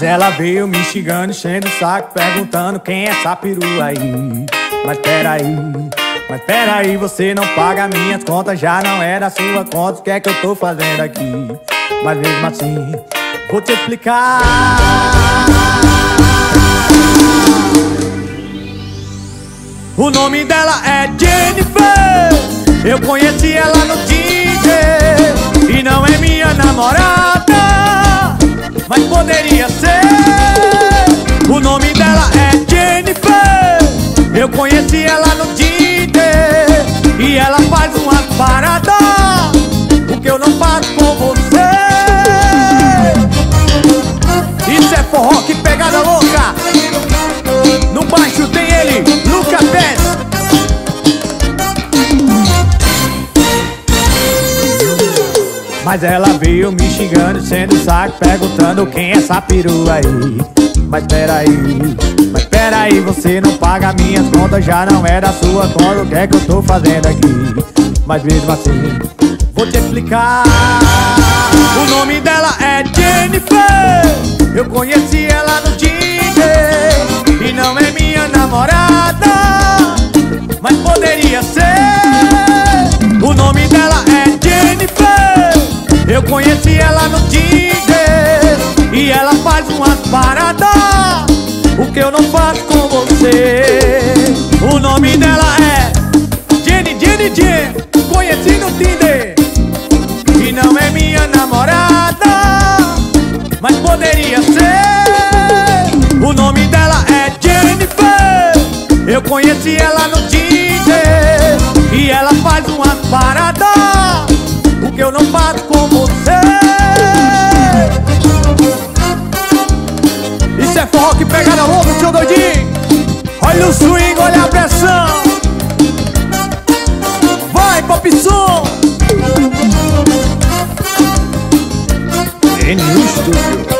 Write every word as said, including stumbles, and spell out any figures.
Mas ela veio me xingando, enchendo o saco, perguntando quem é essa perua aí. Mas peraí, mas peraí, você não paga minhas contas, já não é da sua conta, o que é que eu tô fazendo aqui? Mas mesmo assim, vou te explicar. O nome dela é Jennifer, eu conheci ela no Tinder, e não é minha namorada, mas poderia ser. O nome dela é Jennifer, eu conheci ela no Tinder, e ela faz umas paradas, o que eu não faço com você. Isso é forró, que pegada louca. No baixo tem ele, Luca Pés. Mas ela veio me xingando, sendo saco, perguntando quem é essa perua aí. Mas peraí, mas peraí, você não paga minhas contas, já não é da sua conta, o que é que eu tô fazendo aqui? Mas mesmo assim, vou te explicar. O nome dela é Jennifer, eu conheci ela no Tinder, e não é minha namorada, mas poderia ser. O nome dela é Jennifer, eu conheci ela no Tinder, e ela faz umas paradas, o que eu não faço com você. O nome dela é Jenny, Jenny, Jenny, conheci no Tinder, e não é minha namorada, mas poderia ser. O nome dela é Jennifer, eu conheci ela no Tinder, e ela faz umas paradas, o que eu não faço com você. Isso é forró, que pegada louca, seu doidinho. Olha o swing, olha a pressão. Vai, pop som. N U Studio.